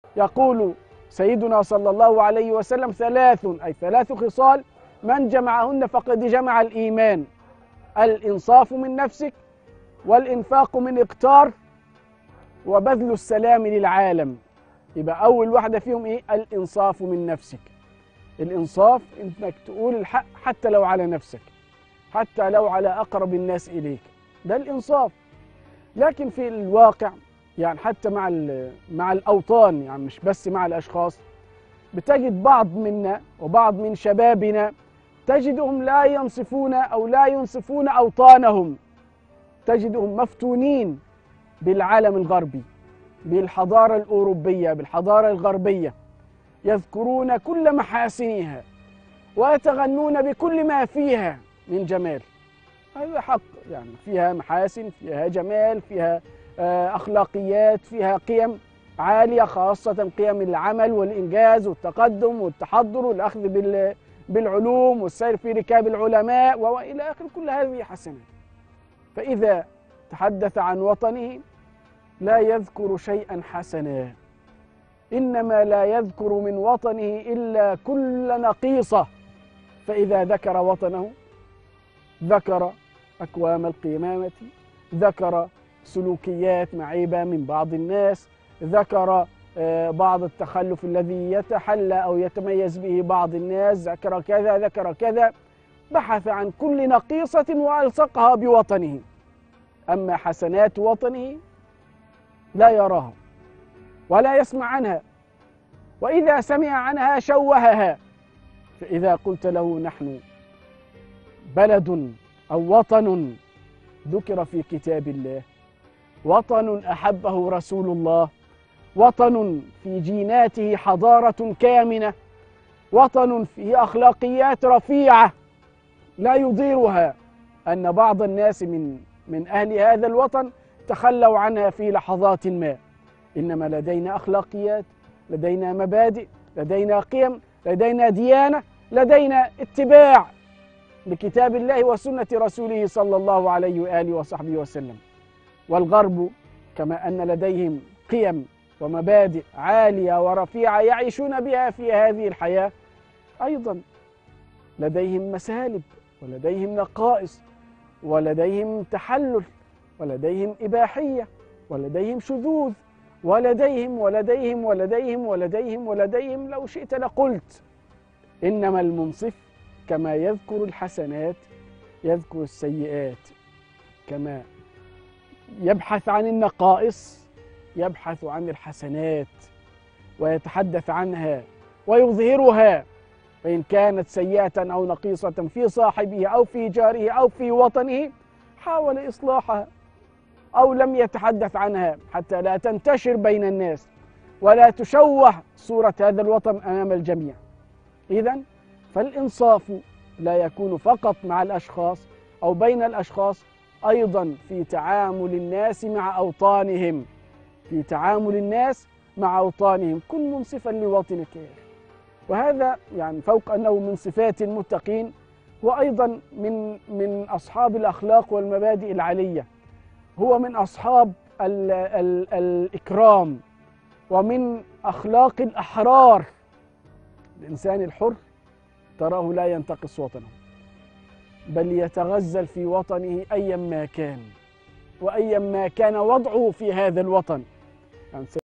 يقول سيدنا صلى الله عليه وسلم: ثلاث، أي ثلاث خصال، من جمعهن فقد جمع الإيمان: الإنصاف من نفسك، والإنفاق من إقتار، وبذل السلام للعالم. يبقى أول واحدة فيهم إيه؟ الإنصاف من نفسك. الإنصاف إنك تقول الحق حتى لو على نفسك، حتى لو على أقرب الناس إليك، ده الإنصاف. لكن في الواقع يعني حتى مع الأوطان، يعني مش بس مع الأشخاص، بتجد بعض منا وبعض من شبابنا تجدهم لا ينصفون أو لا ينصفون أوطانهم، تجدهم مفتونين بالعالم الغربي، بالحضارة الأوروبية، بالحضارة الغربية، يذكرون كل محاسنها ويتغنون بكل ما فيها من جمال. هذا حق، يعني فيها محاسن، فيها جمال، فيها أخلاقيات، فيها قيم عالية، خاصة قيم العمل والإنجاز والتقدم والتحضر والأخذ بالعلوم والسير في ركاب العلماء وإلى آخره. كل هذه حسنات. فإذا تحدث عن وطنه لا يذكر شيئا حسنا، إنما لا يذكر من وطنه إلا كل نقيصة. فإذا ذكر وطنه ذكر أكوام القمامة، ذكر سلوكيات معيبة من بعض الناس، ذكر بعض التخلف الذي يتحلى أو يتميز به بعض الناس، ذكر كذا ذكر كذا، بحث عن كل نقيصة وألصقها بوطنه. أما حسنات وطنه لا يراها ولا يسمع عنها، وإذا سمع عنها شوهها. فإذا قلت له نحن بلد أو وطن ذكر في كتاب الله، وطن أحبه رسول الله، وطن في جيناته حضارة كامنة، وطن فيه أخلاقيات رفيعة لا يضيرها أن بعض الناس من أهل هذا الوطن تخلوا عنها في لحظات ما. إنما لدينا أخلاقيات، لدينا مبادئ، لدينا قيم، لدينا ديانة، لدينا اتباع لكتاب الله وسنة رسوله صلى الله عليه وآله وصحبه وسلم. والغرب كما أن لديهم قيم ومبادئ عالية ورفيعة يعيشون بها في هذه الحياة، أيضا لديهم مسالب ولديهم نقائص ولديهم تحلل ولديهم إباحية ولديهم شذوذ ولديهم ولديهم ولديهم ولديهم ولديهم لو شئت لقلت. إنما المنصف كما يذكر الحسنات يذكر السيئات، كما يبحث عن النقائص يبحث عن الحسنات ويتحدث عنها ويظهرها، فإن كانت سيئة أو نقيصة في صاحبه أو في جاره أو في وطنه حاول إصلاحها، أو لم يتحدث عنها حتى لا تنتشر بين الناس ولا تشوه صورة هذا الوطن أمام الجميع. إذن فالإنصاف لا يكون فقط مع الأشخاص أو بين الأشخاص، أيضا في تعامل الناس مع أوطانهم، في تعامل الناس مع أوطانهم. كن منصفا لوطنك يا أخي. وهذا يعني فوق أنه من صفات المتقين هو أيضا من أصحاب الأخلاق والمبادئ العالية، هو من أصحاب الإكرام ومن أخلاق الأحرار. الإنسان الحر تراه لا ينتقص وطنه، بل يتغزل في وطنه أيا ما كان وأيا ما كان وضعه في هذا الوطن. يعني